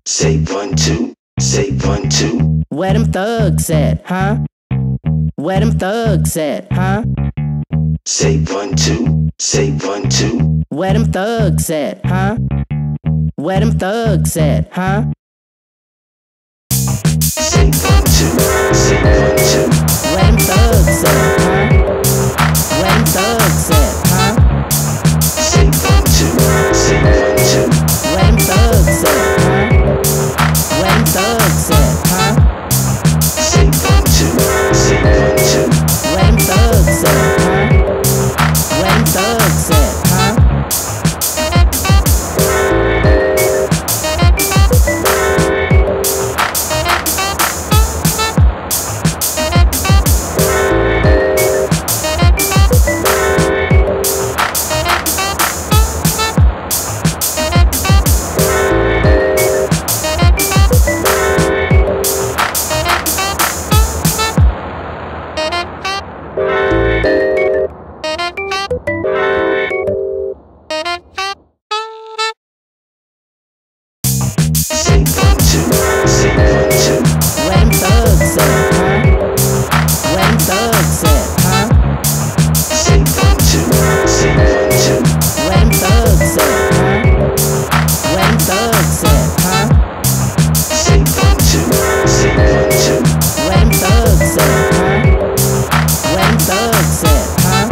Say 1, 2, say 1, 2. Where them thugs at, huh? Where them thugs at, huh? Say 1, 2, say 1, 2. Where them thugs at, huh? Where them thugs at, huh? Say 1, 2, say 1, 2. Where them thugs at, huh? Where them thugs at, huh? Say 1, 2, say 1, 2. Where them thugs at, huh? Where them thugs at, huh? Say 1, 2, say 1, 2. Where them thugs at, huh? Where them thugs at, huh? Say 1, 2, say 1, 2. Where them thugs at, huh? Where them thugs at, huh? Say 1, 2, say 1, 2. Where them thugs at, huh? Where them thugs at, huh? Say 1, 2, say 1, 2. Where them thugs at, huh? Where them thugs at, huh?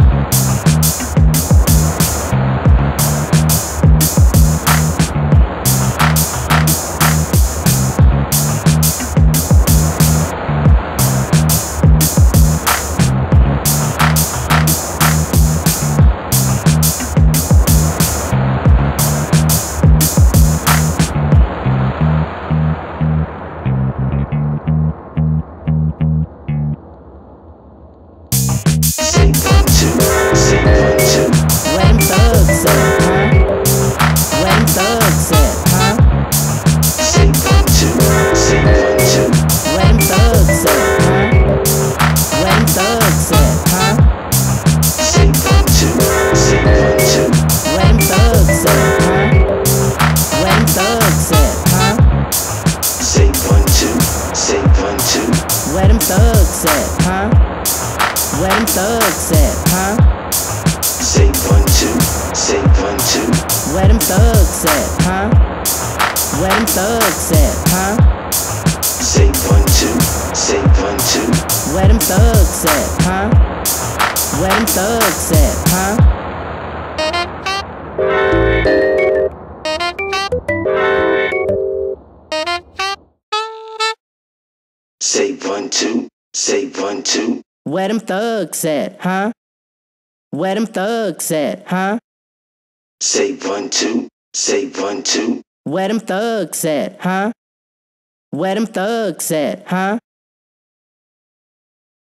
Say 1, 2, say 1, 2. Where them thugs at, huh? Where them thugs at, huh? Say 1, 2, say 1, 2. Where them thugs at, huh? Where them thugs at, huh? Say 1, 2, say 1, 2. Where them thugs at, huh? Where them thugs at, huh? Say 1, 2, say 1, 2. Where them thugs at, huh? Where them thugs at, huh? Say 1, 2, say 1, 2. Where them thugs at, huh? Where them thugs at, huh? Say 1, 2, say 1, 2. Where them thugs at, huh? Where them thugs at, huh? Say 1, 2, say 1, 2. Where them thugs at, huh? Where them thugs at, huh? Say 1, 2, say 1, 2. Where them thugs at, huh? Where them thugs at, huh?